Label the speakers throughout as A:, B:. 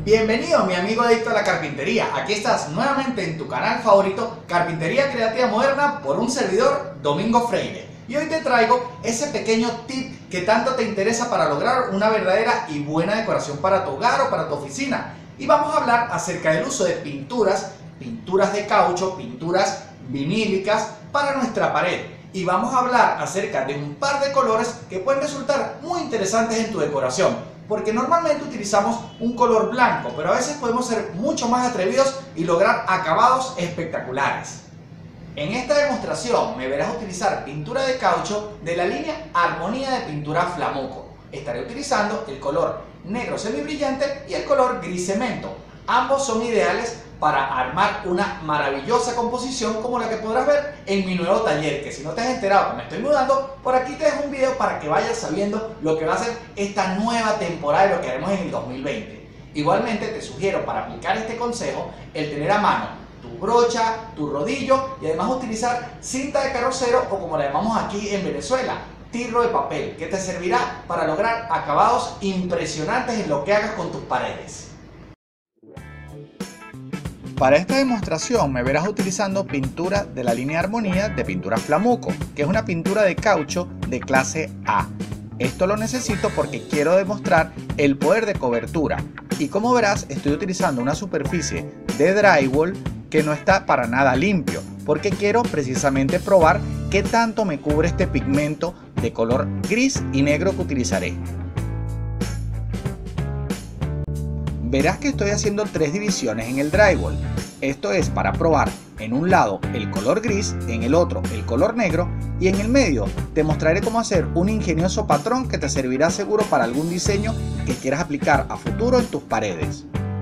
A: Bienvenido mi amigo adicto a la carpintería. Aquí estás nuevamente en tu canal favorito, Carpintería Creativa Moderna, por un servidor, Domingo Freire. Y hoy te traigo ese pequeño tip que tanto te interesa para lograr una verdadera y buena decoración para tu hogar o para tu oficina. Y vamos a hablar acerca del uso de pinturas de caucho, pinturas vinílicas para nuestra pared. Y vamos a hablar acerca de un par de colores que pueden resultar muy interesantes en tu decoración. Porque normalmente utilizamos un color blanco, pero a veces podemos ser mucho más atrevidos y lograr acabados espectaculares. En esta demostración me verás utilizar pintura de caucho de la línea Armonía de Pintura Flamuco. Estaré utilizando el color negro semibrillante y el color gris cemento. Ambos son ideales para armar una maravillosa composición como la que podrás ver en mi nuevo taller, que si no te has enterado que me estoy mudando, por aquí te dejo un video para que vayas sabiendo lo que va a ser esta nueva temporada de lo que haremos en el 2020. Igualmente te sugiero para aplicar este consejo el tener a mano tu brocha, tu rodillo y además utilizar cinta de carrocero o como la llamamos aquí en Venezuela, tirro de papel, que te servirá para lograr acabados impresionantes en lo que hagas con tus paredes. Para esta demostración me verás utilizando pintura de la línea Armonía de Pintura Flamuco, que es una pintura de caucho de clase A. Esto lo necesito porque quiero demostrar el poder de cobertura. Y como verás, estoy utilizando una superficie de drywall que no está para nada limpio, porque quiero precisamente probar qué tanto me cubre este pigmento de color gris y negro que utilizaré. Verás que estoy haciendo 3 divisiones en el drywall. Esto es para probar en un lado el color gris, en el otro el color negro y en el medio te mostraré cómo hacer un ingenioso patrón que te servirá seguro para algún diseño que quieras aplicar a futuro en tus paredes.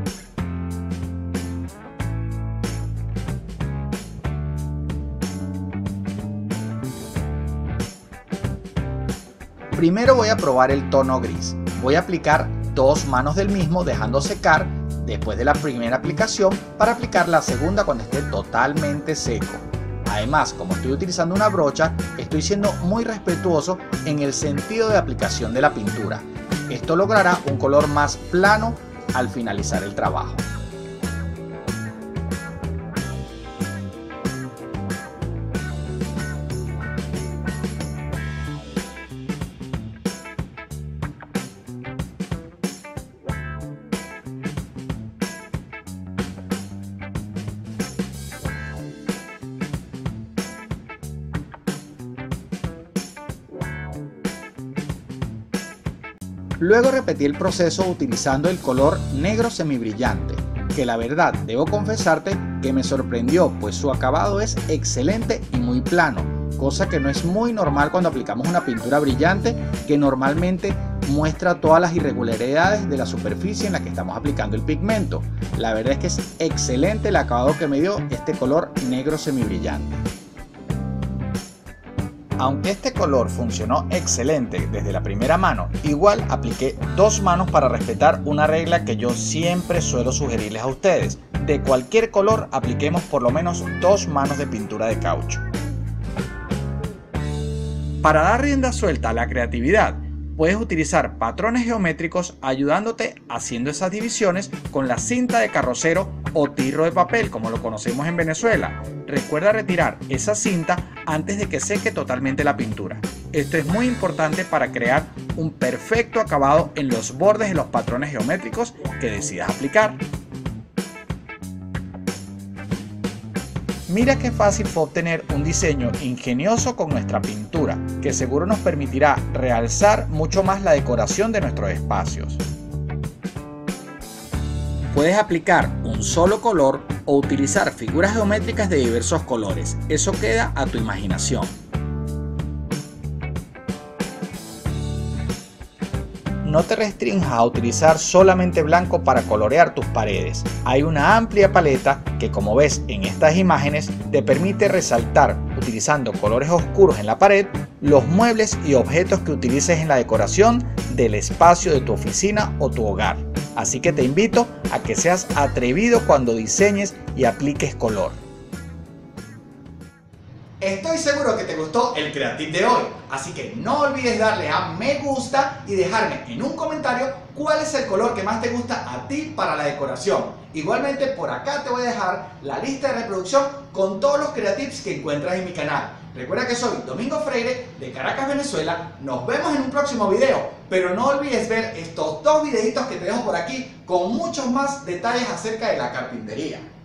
A: Primero voy a probar el tono gris. Voy a aplicar 2 manos del mismo dejando secar después de la primera aplicación para aplicar la segunda cuando esté totalmente seco. Además, como estoy utilizando una brocha, estoy siendo muy respetuoso en el sentido de aplicación de la pintura. Esto logrará un color más plano al finalizar el trabajo. Luego repetí el proceso utilizando el color negro semibrillante, que la verdad debo confesarte que me sorprendió, pues su acabado es excelente y muy plano, cosa que no es muy normal cuando aplicamos una pintura brillante que normalmente muestra todas las irregularidades de la superficie en la que estamos aplicando el pigmento. La verdad es que es excelente el acabado que me dio este color negro semibrillante. Aunque este color funcionó excelente desde la primera mano, igual apliqué 2 manos para respetar una regla que yo siempre suelo sugerirles a ustedes. De cualquier color apliquemos por lo menos 2 manos de pintura de caucho. Para dar rienda suelta a la creatividad, puedes utilizar patrones geométricos ayudándote haciendo esas divisiones con la cinta de carrocero o tirro de papel, como lo conocemos en Venezuela. Recuerda retirar esa cinta antes de que seque totalmente la pintura. Esto es muy importante para crear un perfecto acabado en los bordes de los patrones geométricos que decidas aplicar. Mira qué fácil fue obtener un diseño ingenioso con nuestra pintura, que seguro nos permitirá realzar mucho más la decoración de nuestros espacios. Puedes aplicar un solo color o utilizar figuras geométricas de diversos colores. Eso queda a tu imaginación. No te restrinjas a utilizar solamente blanco para colorear tus paredes. Hay una amplia paleta que, como ves en estas imágenes, te permite resaltar, utilizando colores oscuros en la pared, los muebles y objetos que utilices en la decoración del espacio de tu oficina o tu hogar. Así que te invito a que seas atrevido cuando diseñes y apliques color. Estoy seguro que te gustó el Creatip de hoy, así que no olvides darle a me gusta y dejarme en un comentario cuál es el color que más te gusta a ti para la decoración. Igualmente por acá te voy a dejar la lista de reproducción con todos los Creatips que encuentras en mi canal. Recuerda que soy Domingo Freire de Caracas, Venezuela. Nos vemos en un próximo video, pero no olvides ver estos dos videitos que te dejo por aquí con muchos más detalles acerca de la carpintería.